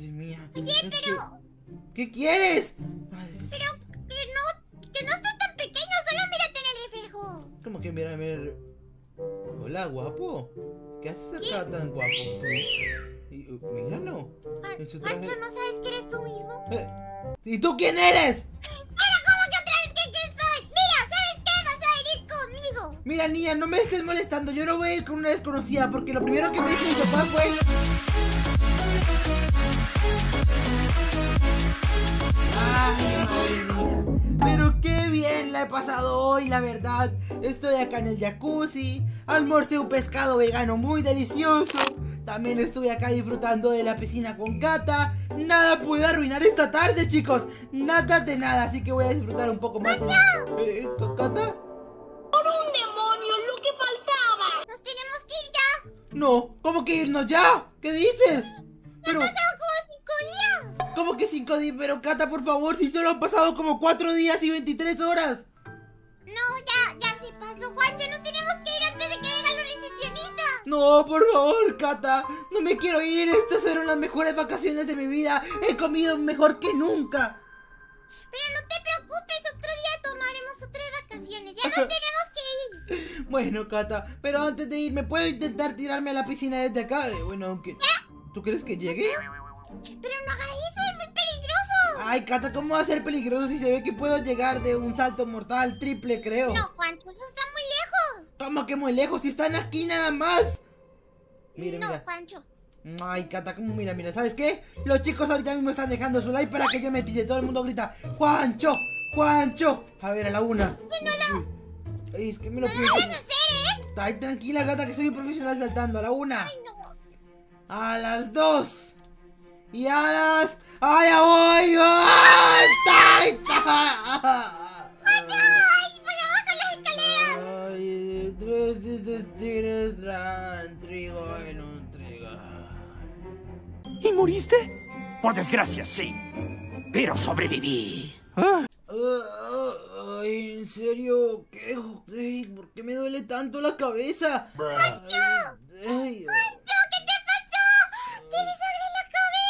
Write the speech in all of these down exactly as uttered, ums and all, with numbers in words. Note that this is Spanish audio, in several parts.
Madre mía. Oye, es pero... que... ¿Qué quieres? Ay, Pero que no, que no estás tan pequeño, solo mírate en el reflejo. ¿Cómo que mira, mira? Hola, guapo. ¿Qué haces acá tan guapo tú? Y, uh, míralo. Juan- En su traje- Juancho, ¿no sabes que eres tú mismo? Eh, ¿Y tú quién eres? Pero ¿cómo que otra vez que aquí estoy? Mira, ¿sabes qué? Vas a venir conmigo. Mira, niña, no me estés molestando. Yo no voy a ir con una desconocida porque lo primero que me dijo mi papá fue... Ay, madre mía. Pero qué bien la he pasado hoy, la verdad. Estoy acá en el jacuzzi. Almorcé un pescado vegano muy delicioso. También estuve acá disfrutando de la piscina con Cata. Nada puede arruinar esta tarde, chicos. Nada de nada, así que voy a disfrutar un poco más. ¿Eh, ¿Cata? ¡Por un demonio, lo que faltaba! Nos tenemos que ir ya. No, ¿cómo que irnos ya? ¿Qué dices? Pero... Han pasado como cinco días. ¿Cómo que cinco días? Pero Cata, por favor, si solo han pasado como cuatro días y veintitrés horas. No, ya, ya se pasó, Juancho. Nos tenemos que ir antes de que vengan los recepcionistas. No, por favor, Cata. No me quiero ir. Estas fueron las mejores vacaciones de mi vida. He comido mejor que nunca. Pero no te preocupes, otro día tomaremos otras vacaciones. Ya nos tenemos que ir. Bueno, Cata, pero antes de irme, ¿puedo intentar tirarme a la piscina desde acá? Eh, Bueno, aunque... ¿Tú crees que llegue? Pero no hagas eso, es muy peligroso. Ay, Cata, ¿cómo va a ser peligroso si se ve que puedo llegar de un salto mortal triple, creo? No, Juancho, eso está muy lejos. ¿Cómo que muy lejos? Si están aquí nada más. Mira, no, mira. Juancho. Ay, Cata, ¿cómo? Mira, mira, ¿sabes qué? Los chicos ahorita mismo están dejando su like para que yo me tire. Todo el mundo grita, ¡Juancho! ¡Juancho! A ver, a la una. Que no lo, Ay, es que me lo no lo pienso. vayas a hacer, ¿eh? Ay, tranquila, Gata, que soy un profesional saltando. A la una. Ay, no. A las dos. Y a las... ¡Ay, ya voy! ¡Ay, ay, ¡Ay, voy a bajar las escaleras! ay, tres de estos tigres traen trigo en un trigal. ¿Y moriste? Por desgracia, sí. Pero sobreviví. Ah, ay, ¿en serio? ¿Qué? Ay, ¿por qué me duele tanto la cabeza? ¡Juancho! Ay, ¡Juancho, qué te pasó! ¡Tienes sangre en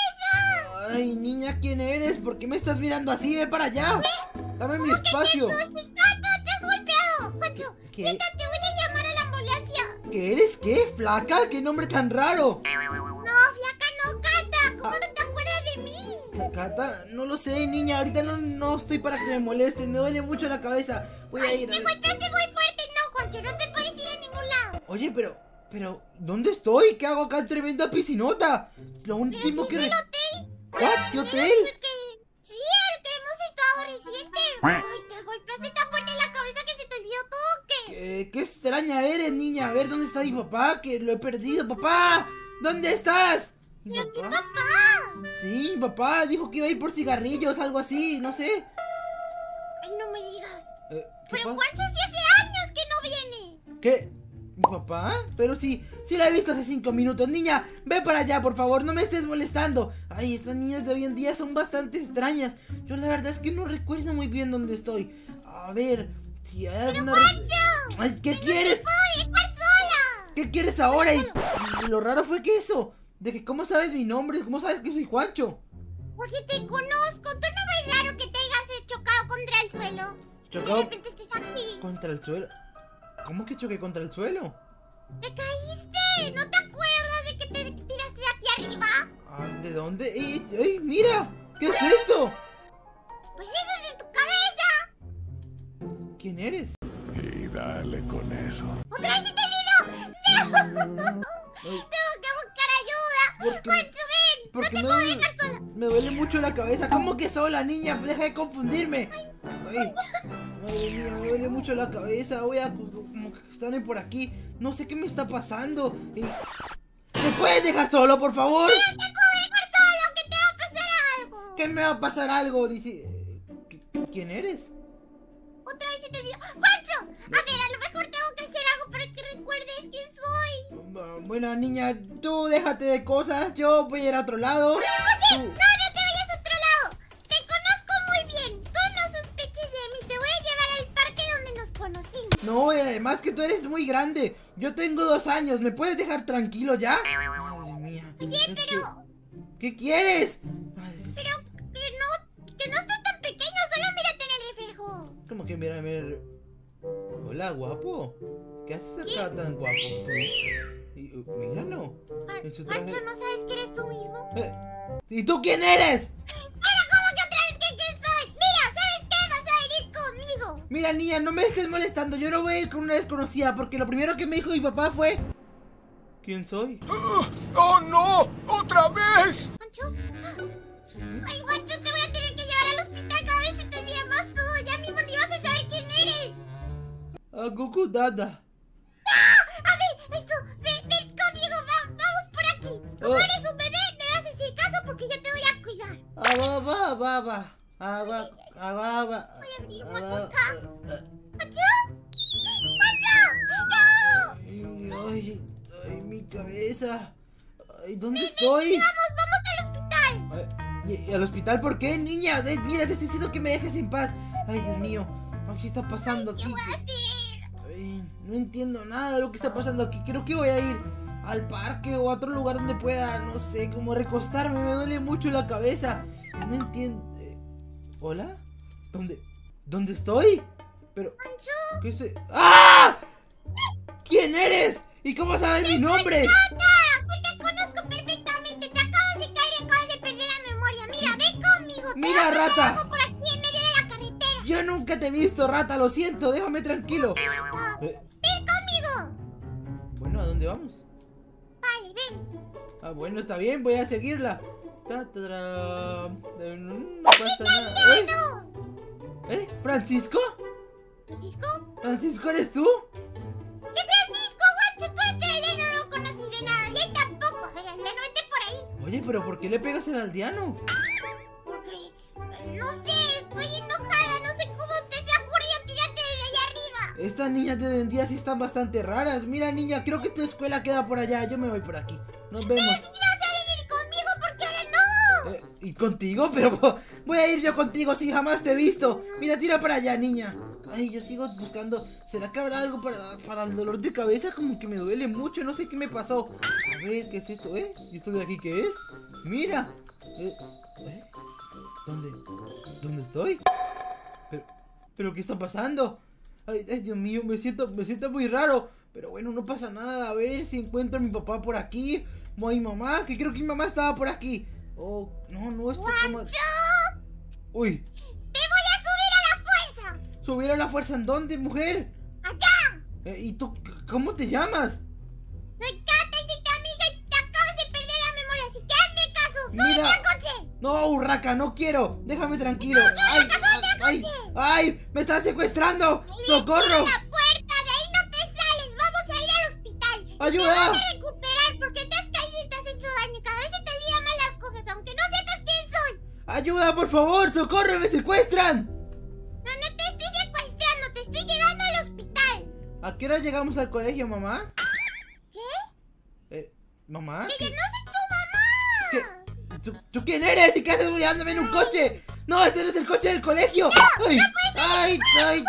la cabeza! ay, niña, ¿quién eres? ¿Por qué me estás mirando así? ¡Ven para allá! ¡Dame mi espacio! ¡Sos picado! ¡Te has golpeado! Juancho, ¿Qué? siéntate, voy a llamar a la ambulancia. ¿Qué eres? ¿Qué? ¿Flaca? ¿Qué nombre tan raro? No, flaca, no, Cata. ¿Cómo Ah. no te acuerdas de mí? Cata, no lo sé, niña. Ahorita no, no estoy para que me molestes. Me duele mucho la cabeza. Voy a Ay, ir a me ver. golpeaste muy fuerte. No, Juancho, no te puedes ir a ningún lado. Oye, pero... Pero... ¿Dónde estoy? ¿Qué hago acá en tremenda piscinota? Lo Pero último si que... es re- el hotel. ¿What? ¿Qué hotel? El que- Sí, el que hemos estado reciente. Ay, te golpeaste tan fuerte en la cabeza que se te olvidó todo, ¿qué? ¿Qué, qué extraña eres, niña? A ver, ¿dónde está mi papá? Que lo he perdido. ¡Papá! ¿Dónde estás? ¿Mi Pero mi papá? papá. Sí, mi papá dijo que iba a ir por cigarrillos, algo así, no sé. Ay, no me digas. Eh, ¿qué Pero pa- Juancho, sí hace años que no viene. ¿Qué? ¿Mi papá? Pero sí, sí la he visto hace cinco minutos. Niña, ve para allá, por favor, no me estés molestando. Ay, estas niñas de hoy en día son bastante extrañas. Yo la verdad es que no recuerdo muy bien dónde estoy. A ver, si hay alguna... re- Ay, ¿qué quieres? ¡Voy a dejar sola! ¿Qué quieres ahora? Y, y lo raro fue que eso, de que cómo sabes mi nombre, cómo sabes que soy Juancho. Porque te conozco. ¿Tú no ves raro que te hayas chocado contra el suelo? Chocado Y de repente estés aquí. contra el suelo. ¿Cómo que choqué contra el suelo? ¡Te caíste! ¿No te acuerdas de que te tiraste de aquí arriba? Ah, ¿de dónde? ¡Ey, ey, mira! ¿Qué es esto? Pues eso es de tu cabeza. ¿Quién eres? Y dale con eso. ¡Otra vez se te olvidó! ¡Ya! Ay, Tengo que buscar ayuda. ¿por qué? Juancho, ven. No Porque te me puedo duele, dejar sola. me duele mucho la cabeza. ¿Cómo que sola, niña? Deja de confundirme. Ay, madre mía, me duele mucho la cabeza. Voy a como que están por aquí. No sé qué me está pasando. Y- ¿Me puedes dejar solo, por favor? No te puedo dejar solo, que te va a pasar algo. ¿Qué me va a pasar algo? Dice, ¿qui- ¿quién eres? Otra vez se te olvidó. ¡Juancho! A ver, a lo mejor tengo que hacer algo para que recuerdes quién soy. Ah, Bueno, niña, tú déjate de cosas. Yo voy a ir a otro lado. Oye, Tú- no, no te vayas a otro lado. Te conozco muy bien. Tú no sospeches de mí. Te voy a llevar al parque donde nos conocimos. No, y además que tú eres muy grande. Yo tengo dos años. ¿Me puedes dejar tranquilo ya? Madre mía. Oye, es pero... que- ¿Qué quieres? Pero que no, que no estás tan pequeño, solo mírate en el reflejo. ¿Cómo que mira, mira? Hola, guapo. ¿Qué haces acá tan guapo tú? Y, uh, míralo. En su traje- Pancho, ¿no sabes que eres tú mismo? Eh, ¿Y tú quién eres? Pero ¿cómo que otra vez que quién soy? Mira, ¿sabes qué? Vas a venir conmigo. Mira, niña, no me estés molestando. Yo no voy a ir con una desconocida porque lo primero que me dijo mi papá fue... ¿Quién soy? ¡Oh, no! ¡Otra vez! ¿Pancho? Ay, Guancho, te voy a tener que llevar al hospital. Cada vez se te olvida más todo. Ya mismo ni vas a saber quién eres. A Goku Dada. A ver, esto, ven, ven conmigo, va- vamos por aquí. Como Oh. eres un bebé, me vas a hacer caso porque yo te voy a cuidar. Ah, va, va, va, va. Ah, va, ah, va, va. Voy a abrir Ah, una va, boca. ah, ah. ¿Pancho? ¡Pancho! ¡No! Ay, ay, ay, mi cabeza. Ay, ¿dónde estoy? Vamos, vamos al hospital. Ay, ¿Y, y al hospital por qué, niña? Eh, Mira, te estoy diciendo que me dejes en paz. Ay, Dios mío. ¿Qué está pasando ¿Qué aquí? voy a hacer? Ay, no entiendo nada de lo que está pasando aquí. Creo que voy a ir al parque o a otro lugar donde pueda, no sé, como recostarme. Me duele mucho la cabeza. No entiendo. eh, ¿Hola? ¿Dónde? ¿Dónde estoy? Pero, ¡Pancho! ¿qué estoy? ¡Ah! ¿Quién eres? ¿Y cómo sabes mi nombre? ¡Tata! ¡Que te conozco perfectamente! Te acabas de caer y acabas de perder la memoria. Mira, ven conmigo. Te Mira, va a pasar rata. algo por aquí en medio de la carretera. Yo nunca te he visto, rata. Lo siento, déjame tranquilo. Rata, Eh, ven conmigo. bueno, ¿a dónde vamos? Vale, ven. Ah, bueno, está bien, voy a seguirla. Ta, ta, tra. Eh, No pasa nada. ¿Eh? ¡No! ¿Eh? ¿Francisco? ¿Francisco? ¿Francisco eres tú? ¿Qué Francisco, Guacho? Tú a este aldeano no lo conoces de nada. Y él tampoco. Pero el aldeano vete por ahí. Oye, pero ¿por qué le pegas al aldeano? Porque, no sé, estoy enojada. No sé cómo te se ha ocurrido tirarte desde allá arriba. Estas niñas de hoy en día sí están bastante raras. Mira, niña, creo que tu escuela queda por allá. Yo me voy por aquí. Nos vemos. Si vas a venir conmigo, porque ahora no. Eh, ¿Y contigo? Pero po- voy a ir yo contigo si jamás te he visto. Mira, tira para allá, niña. Ay, yo sigo buscando. ¿Será que habrá algo para, para el dolor de cabeza? Como que me duele mucho. No sé qué me pasó. A ver, ¿qué es esto, eh? ¿Y esto de aquí qué es? Mira. Eh, ¿eh? ¿Dónde? ¿Dónde estoy? Pero, ¿pero qué está pasando? Ay, ay, Dios mío, me siento, me siento muy raro. Pero bueno, no pasa nada. A ver si encuentro a mi papá por aquí. O a mi mamá, que creo que mi mamá estaba por aquí. Oh, no, no, esto como... ¡Guacho! Uy, ¡Te voy a subir a la fuerza! ¿subir a la fuerza en dónde, mujer? ¡Acá! Eh, ¿Y tú, c- cómo te llamas? Soy Cata y soy tu amiga y te acabas de perder la memoria, así que hazme caso. ¡Súbete Mira. al coche! No, Urraca, no quiero. Déjame tranquilo. Ay, Urraca, súbete al ay, coche. ay, me están secuestrando. Ahí ¡Socorro! tira la puerta! ¡De ahí no te sales! ¡Vamos a ir al hospital! ¡Ayuda! ¡Te vas a recuperar porque te has caído y te has hecho daño! Cada vez se te olvidan más las cosas, aunque no sepas quién soy. ¡Ayuda, por favor! ¡Socorro, me secuestran! No, no te estoy secuestrando, te estoy llevando al hospital. ¿A qué hora llegamos al colegio, mamá? ¿Qué? Eh, ¿Mamá? ¡Que no soy tu mamá! ¿Qué? ¿Tú, tú quién eres? ¿Y qué haces llevándome en un coche? ¡No, este no es el coche del colegio! ¡Ay! ¡Ay! ¡Ay!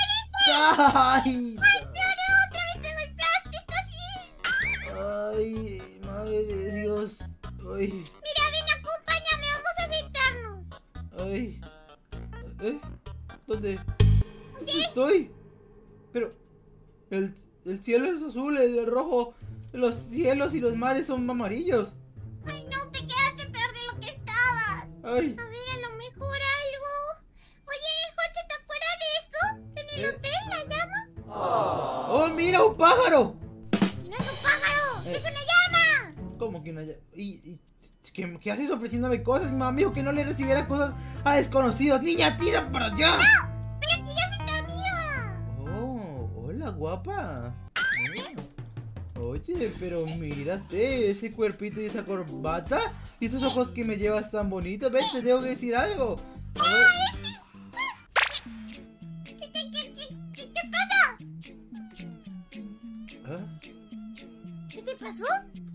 ¡Ay! ¡Otra vez te golpeaste! ¿Estás bien? ¡Ay! ¡Madre de Dios! ¡Ay! Mira, ven, acompáñame, vamos a sentarnos. ¡Ay! ¿Eh? ¿Dónde? ¿Dónde estoy? Pero... El, el cielo es azul, el rojo... Los cielos y los mares son amarillos. Ay, no, te quedaste peor de lo que estabas. ¡Ay! A ver, a lo mejor algo. Oye, Jorge, ¿te acuerdas de esto? ¿En el ¿Eh? hotel, la llama? ¡Oh, mira, un pájaro! No es un pájaro, Eh. es una llama. ¿Cómo que no haya...? ¿Y, y ¿qué, qué haces ofreciéndome cosas? Mi mamá me dijo que no le recibiera cosas a desconocidos. ¡Niña, tira para allá! Pero que yo soy tu amiga. Oh, hola, guapa. Oh. Oye, pero mírate, ese cuerpito y esa corbata y esos ojos que me llevas tan bonitos. Ven, te tengo que decir algo. A ver. ¿Qué, qué, qué, qué, qué, qué pasa? ¿Ah? ¿Qué te pasó?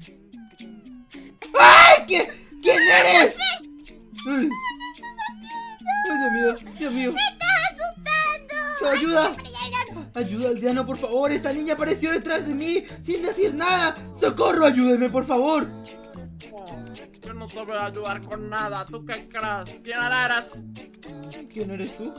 ¡Ay! ¿Qué? ¿Quién eres? Ay, Ay, Dios mío, Dios mío. ¡Me estás asustando! ¡Ayuda! Ay, ay, ay, Ayuda, aldeano, por favor. Esta niña apareció detrás de mí sin decir nada. ¡Socorro! Ayúdeme, por favor. no te voy a ayudar con nada. ¿Tú qué crees? ¿Quién eres? ¿Quién eres tú?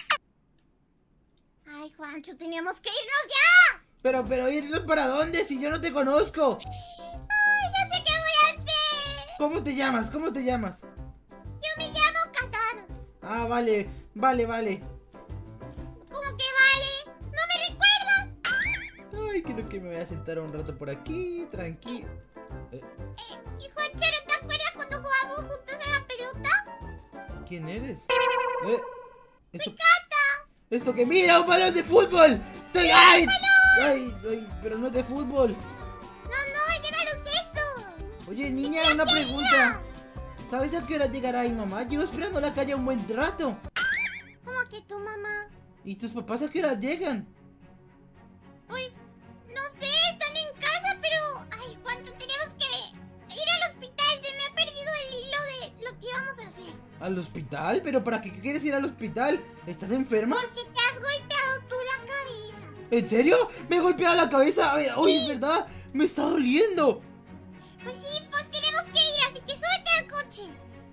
Ay, Juancho, teníamos que irnos ya. Pero, pero, ¿irnos para dónde si yo no te conozco? Ay, no sé qué voy a hacer. ¿Cómo te llamas? ¿Cómo te llamas? Yo me llamo Katana. Ah, vale, vale, vale. ¿Cómo que vale? ¿No me recuerdas? Ay, creo que me voy a sentar un rato por aquí, tranquilo. Eh, Eh, y Juancho, ¿no te acuerdas cuando jugábamos juntos a la pelota? ¿Quién eres? Eh, esto, ¡Cata! esto que mira, un balón de fútbol. Estoy, ay, ay, ay, pero no es de fútbol. No, no, es de baloncesto. Oye, niña, una pregunta. ¿Sabes a qué hora llegará mi mamá? Llevo esperando en la calle un buen rato. ¿Cómo que tu mamá? ¿Y tus papás a qué hora llegan? Pues, no sé, están en casa, pero... Ay, Juancho, tenemos que ir al hospital. Se me ha perdido el hilo de lo que íbamos a hacer. ¿Al hospital? ¿Pero para qué quieres ir al hospital? ¿Estás enferma? Porque te has golpeado tú la cabeza. ¿En serio? ¿Me he golpeado la cabeza? A ver, oye, es verdad, me está doliendo. Pues sí, pues tenemos que ir, así que súbete al coche.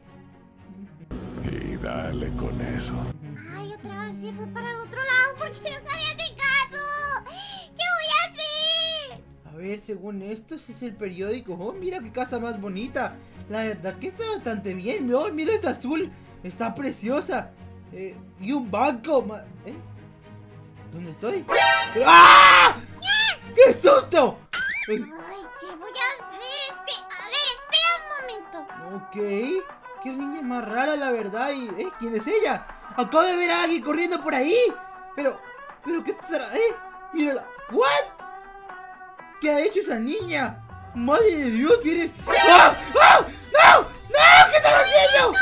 Y dale con eso. Ay, otra vez se fue para el otro lado porque no me hace caso. ¿Qué voy a hacer? A ver, según esto, ese es el periódico. Oh, mira qué casa más bonita. La verdad que está bastante bien. Oh, mira, está azul. Está preciosa. Eh, y un banco. ma- ¿Eh? ¿Dónde estoy? ¡Ah! ¡Qué susto! Eh, Ay, ¿qué voy a hacer? Es que, a ver, espera un momento. ok. Qué niña más rara, la verdad. Y, ¿eh? ¿Quién es ella? Acabo de ver a alguien corriendo por ahí. Pero, pero, ¿qué será? ¿Eh? Mírala. ¿What? ¿Qué ha hecho esa niña? Madre de Dios, tiene... ¡Ah! ¡Ah! ¡No! ¡No! ¿Qué están haciendo?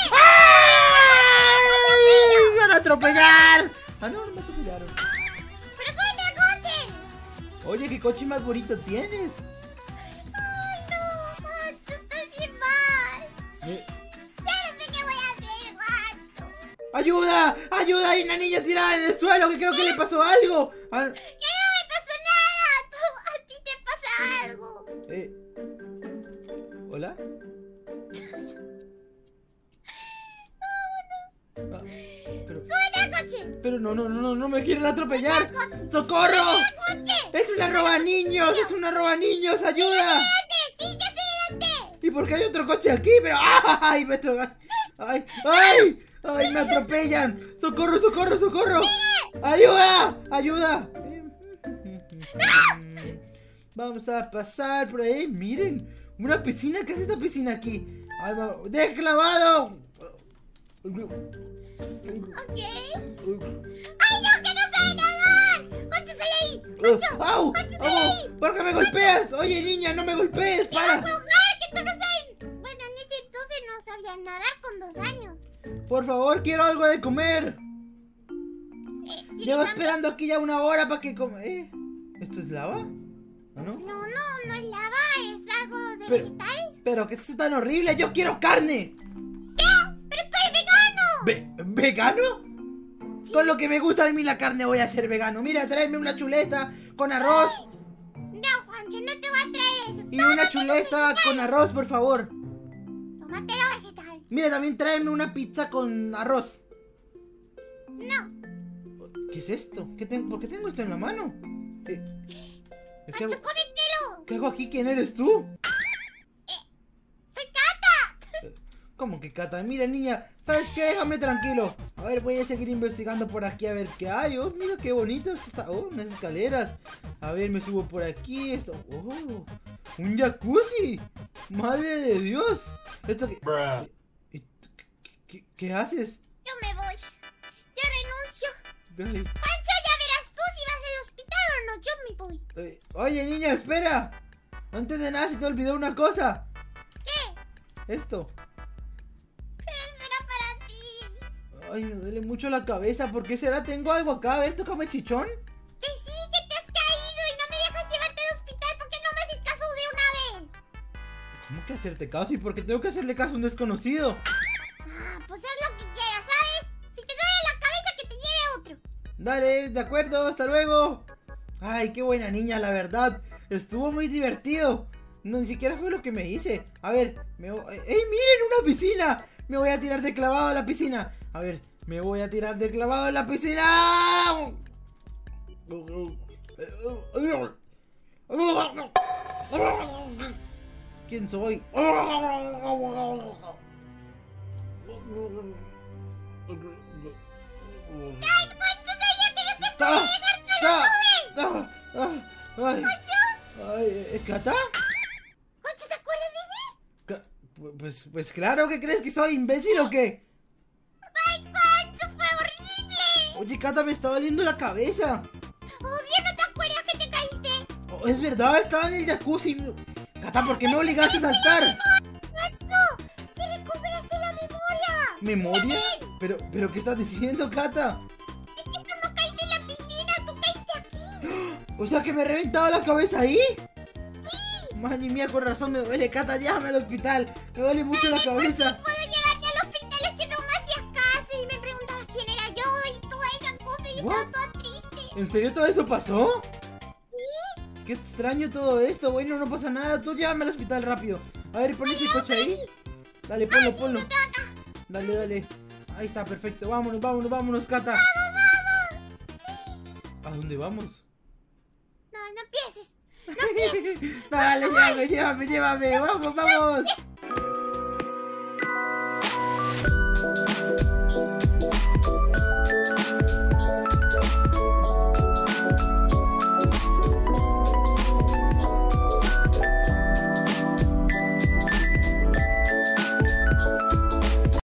¡Ay! ¡Me van a atropellar! Ah, no, no me atropellaron. ¡Pero súbete al coche! Oye, ¿qué coche más bonito tienes? Ay, no, Juancho, estás bien mal. Eh, Ya no sé qué voy a hacer, Juancho. ¡Ayuda! ¡Ayuda! Hay una niña tirada en el suelo que creo que le pasó algo. Ah, ¡Que no me pasó nada! Tú, a ti te pasa algo. eh. ¿Hola? Ah, pero, ¡Súbete al coche! pero no, no, no, no, no me quieren atropellar. ¡Socorro! ¡Al coche! ¡Es una roba niños! ¡Es una roba niños! ¡Ayuda! ¡Sí, ya sé dónde! ¿Y por qué hay otro coche aquí? Pero ¡ay! Me atro- ¡Ay! ¡Ay! ¡Ay! ¡Me atropellan! ¡Socorro, socorro, socorro! ¡Ayuda! ¡Ayuda! Vamos a pasar por ahí. Miren, una piscina. ¿Qué es esta piscina aquí? Ay, va- ¡de clavado! ¿Ok? ¡Ay, no, que no sabe nadar! ¡Juancho, sale ahí! ¡Juancho! ¡Au! ¡Juancho, sale ¡Au! ahí! ¿Por qué me golpeas? Oye, niña, no me golpees. ¡Te vas a ¡Para! ahogar, que tú no sabes! Bueno, en ese entonces no sabía nadar con dos años. Por favor, quiero algo de comer. Eh, ¿tienes Llevo hambre? esperando aquí ya una hora para que come. ¿Eh? ¿Esto es lava? ¿O no? No, no, no es lava, es algo de Pero- vegetal. Pero que esto es tan horrible. Yo quiero carne. ¿Qué? ¡Pero tú eres vegano! Ve- ¿Vegano? Con lo que me gusta a mí la carne voy a ser vegano. Mira, tráeme una chuleta con arroz. No, Juancho, no te voy a traer eso. Y una chuleta con arroz, por favor. Tómate lo vegetal. Mira, también tráeme una pizza con arroz. No, ¿Qué es esto? ¿Qué ten- ¿Por qué tengo esto en la mano? Eh, ¿Qué hago, Juancho, cómetelo. ¿Qué hago aquí? ¿Quién eres tú? ¡Soy Cata! ¿Cómo que Cata? Mira, niña, ¿sabes qué? Déjame tranquilo. A ver, voy a seguir investigando por aquí a ver qué hay. Oh, mira qué bonito esto está. Oh, unas escaleras. A ver, me subo por aquí. Esto. Oh, un jacuzzi. Madre de Dios. Esto que... ¿Y tú ¿Qué, qué, qué haces? Yo me voy. Yo renuncio. Dale. Pancho, ya verás tú si vas al hospital o no. Yo me voy. Eh, Oye, niña, espera. Antes de nada se te olvidó una cosa. ¿Qué? Esto. Pero eso era para ti. Ay, me duele mucho la cabeza. ¿Por qué será? Tengo algo acá. A ver, tócame el chichón. Que sí, que te has caído y no me dejas llevarte al hospital porque no me haces caso de una vez. ¿Cómo que hacerte caso? ¿Y por qué tengo que hacerle caso a un desconocido? Ah, pues haz lo que quieras, ¿sabes? Si te duele la cabeza, que te lleve otro. Dale, de acuerdo, hasta luego. Ay, qué buena niña, la verdad. Estuvo muy divertido. No, ni siquiera fue lo que me hice. A ver, me voy... ¡Ey, miren! ¡Una piscina! Me voy a tirar de clavado a la piscina. A ver, me voy a tirar de clavado a la piscina. ¿Quién soy? ¡Ay, Poncho, sabía que no te podía dejar solo, sube! Ay, ay, ¿Cata? Poncho, ¿te acuerdas de mí? Ca- Pues, pues claro, ¿qué crees que soy? ¿Imbécil o qué? ¡Ay, Poncho, fue horrible! Oye, Cata, me está doliendo la cabeza. Obvio, ¿no te acuerdas que te caíste? Oh, es verdad, estaba en el jacuzzi. Cata, ¿por qué me obligaste a saltar? ¡No! ¡Te recuperaste la memoria! ¿Memoria? Pero, pero, ¿qué estás diciendo, Cata? Es que tú no caíste en la piscina, tú caíste aquí. O sea, que me he reventado la cabeza ahí. ¡Sí! Madre mía, con razón me duele, Cata, llévame al hospital. Me duele mucho la cabeza. Puedo llevarte al hospital, es que no me hacías caso y me preguntabas quién era yo y toda esa cosa y yo What? estaba toda triste. ¿En serio todo eso pasó? ¿Sí? Qué extraño todo esto. Bueno, no pasa nada. Tú llévame al hospital rápido. A ver, pon ese coche ahí. Dale, ponlo, ponlo. Dale, dale. Ahí está, perfecto. Vámonos, vámonos, vámonos, Cata. ¡Vamos, vamos! ¿A dónde vamos? No, no empieces. No empieces. Dale, llévame, llévame, llévame. Vamos, vamos.